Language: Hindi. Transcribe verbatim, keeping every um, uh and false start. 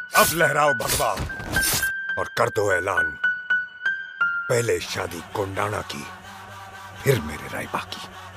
अब लहराओ भगवा और कर दो ऐलान। पहले शादी कोंडाना की, फिर मेरे रायबा की।